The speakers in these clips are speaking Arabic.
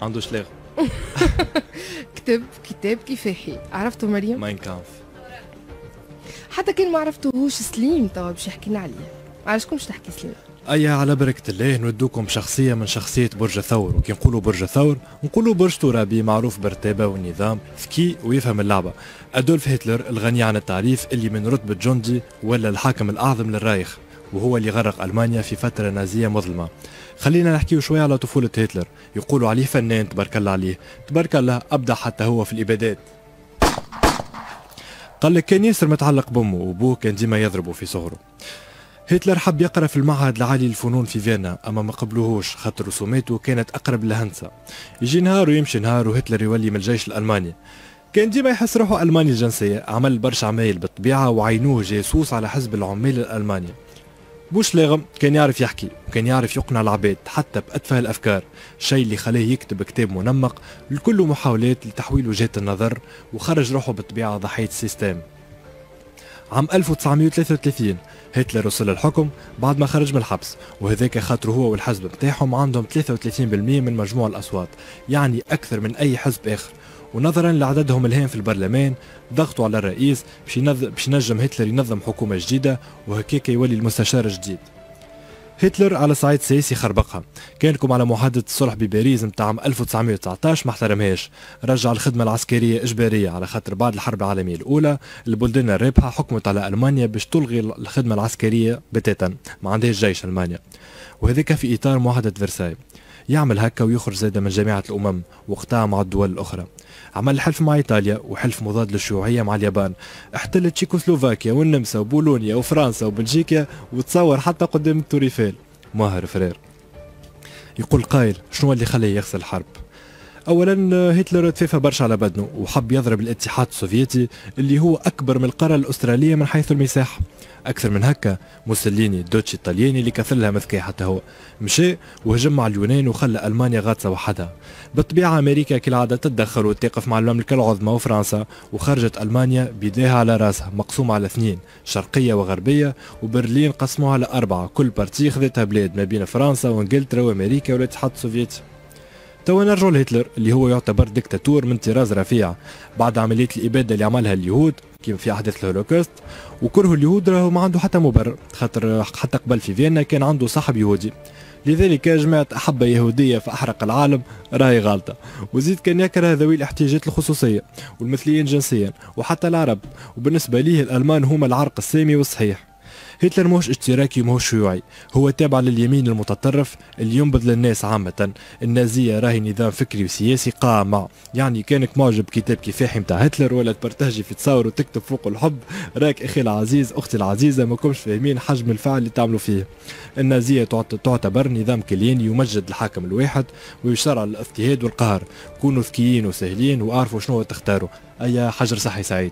عنده شلاغ. كتاب كفاحي، عرفتوا مريم؟ ماين كامف. حتى كان ما عرفتوهوش سليم توا باش يحكي لنا عليه. علاش باش تحكي سليم؟ أيا على بركة الله نودوكم شخصية من شخصية برج الثور، وكي نقولوا برج الثور نقولوا برج ترابي معروف بالرتابة والنظام، ذكي ويفهم اللعبة. أدولف هتلر الغني عن التعريف اللي من رتبة جندي ولا الحاكم الأعظم للرايخ، وهو اللي غرق ألمانيا في فترة نازية مظلمة. خلينا نحكيو شوية على طفولة هتلر. يقولوا عليه فنان تبارك الله عليه، تبارك الله أبدع حتى هو في الإبادات. قال لك كان ياسر متعلق بأمه وأبوه كان ديما يضربه في صغره. هتلر حب يقرأ في المعهد العالي للفنون في فيينا، أما ما قبلوهوش خاطر رسوماته كانت أقرب للهندسة. يجي نهار ويمشي نهار وهتلر يولي من الجيش الألماني. كان ديما يحس روحه ألماني الجنسية، عمل برشا عمايل بالطبيعة وعينوه جاسوس على حزب العمال الألماني. بوش لاغم كان يعرف يحكي وكان يعرف يقنع العباد حتى بأتفه الأفكار، الشيء اللي خلاه يكتب كتاب منمق لكل محاولات لتحويل وجهة النظر، وخرج روحه بالطبيعة ضحية السيستم. عام 1933 هتلر وصل الحكم بعد ما خرج من الحبس، وهذاك خاطر هو والحزب بتاعهم عندهم 33% من مجموع الأصوات، يعني أكثر من أي حزب آخر. ونظرا لعددهم الهام في البرلمان ضغطوا على الرئيس باش ينجم هتلر ينظم حكومة جديدة، وهكاك يولي المستشار الجديد. هتلر على صعيد سياسي خربقها، كانكم على معاهدة الصلح بباريس متاع عام 1919 ما احترمهاش، رجع الخدمة العسكرية إجبارية على خاطر بعد الحرب العالمية الأولى البلدان الرابحة حكمت على ألمانيا باش تلغي الخدمة العسكرية بتاتا، ما عندهاش جيش ألمانيا، وهذاك في إطار معاهدة فرساي. يعمل هكا ويخرج زاده من جامعة الأمم وقتها مع الدول الأخرى. عمل حلف مع إيطاليا وحلف مضاد للشيوعية مع اليابان، احتل تشيكوسلوفاكيا والنمسا وبولونيا وفرنسا وبلجيكا، وتصور حتى قدام التوريفيل. ماهر فرير. يقول قائل شنو اللي خلاه يخسر الحرب؟ اولا هتلر تفافى برشا على بدنه وحب يضرب الاتحاد السوفيتي اللي هو اكبر من القاره الاستراليه من حيث المساحه. اكثر من هكا موسوليني الدوتشي الطلياني اللي كثر لها مذكي حتى هو مشى وهجم على اليونان وخلى المانيا غاطسه وحدها. بالطبيعه امريكا كالعاده تتدخل وتقف مع المملكه العظمى وفرنسا، وخرجت المانيا بيديها على راسها مقسومه على اثنين، شرقيه وغربيه، وبرلين قسموها على اربعه، كل بارتي خذتها بلاد ما بين فرنسا وانجلترا وامريكا والاتحاد السوفيتي. توا نرجعوا لهتلر اللي هو يعتبر ديكتاتور من طراز رفيع بعد عملية الإبادة اللي عملها اليهود كيما في أحداث الهولوكوست، وكره اليهود راهو ما عنده حتى مبرر، خاطر حتى قبل في فيينا كان عنده صاحب يهودي، لذلك جماعة أحبة يهودية فأحرق العالم راهي غالطة. وزيد كان يكره ذوي الاحتياجات الخصوصية والمثليين جنسيا وحتى العرب، وبالنسبة ليه الألمان هما العرق السامي والصحيح. هتلر ماهوش اشتراكي وماهوش شيوعي، هو تابع لليمين المتطرف اللي ينبذ للناس عامة. النازية راهي نظام فكري وسياسي قامع، يعني كانك معجب كتاب كفاحي متاع هتلر ولا تبرتهجي في تصور وتكتب فوق الحب راك اخي العزيز اختي العزيزة ما كنتش فاهمين حجم الفعل اللي تعملوا فيه. النازية تعتبر نظام كلياني يمجد الحاكم الواحد ويشرع الاضطهاد والقهر. كونوا ذكيين وسهلين وعارفوا شنو تختاروا. اي حجر صحي سعيد.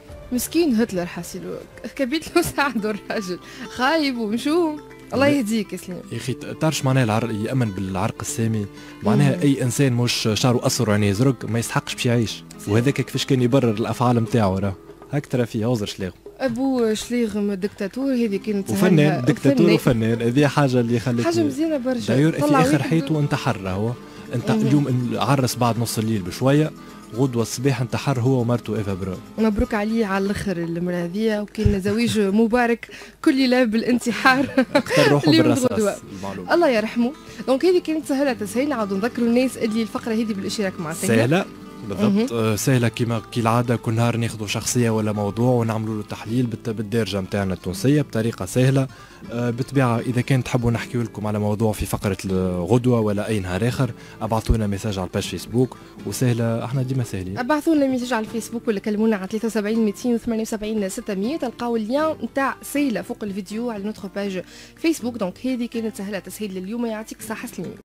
مسكين هتلر حاسيلو كبيت له ساعده الراجل خايب ومشوم. الله يهديك يا سليم. يا اخي تعرفش معناها يامن بالعرق السامي، معناها اي انسان مش شعره اصفر وعينيه زرق ما يستحقش باش يعيش، وهذاك كيفاش كان يبرر الافعال نتاعو راه هاك ترى فيه عذر شلاغ. ابو شليغ دكتاتور هذه كانت وفنان دكتاتور وفنان، هذه حاجه اللي خلت حاجه مزيانه برشا. داير في اخر حياته انتحر راهو. انت اليوم عرس بعد نص الليل بشويه، غدوة الصباح انتحر هو ومرته ايفا برون. مبروك عليه على الاخر المراه هذيا، وكان زواج مبارك كل لا بالانتحار. اختار روحه بالرصاص. الله يرحمه. دونك هذه كانت سهله تسهيل، نعاودوا نذكروا الناس اللي الفقره هذه بالاشتراك مع سهله بالضبط. سهله كما كالعاده، كل نهار ناخذوا شخصيه ولا موضوع ونعملوا له تحليل بالدارجه نتاعنا التونسيه بطريقه سهله. بالطبيعه اذا كان تحبوا نحكي لكم على موضوع في فقره الغدوه ولا اي نهار اخر ابعثوا لنا ميساج على الباج فيسبوك، وسهله احنا ديما ساهلين. ابعثوا لنا ميساج على الفيسبوك ولا كلمونا على 73 278 600، تلقاو اللين نتاع سهله فوق الفيديو على نوتخ باج فيسبوك. دونك هذه كانت سهله تسهيل لليوم. يعطيك الصحه سليم.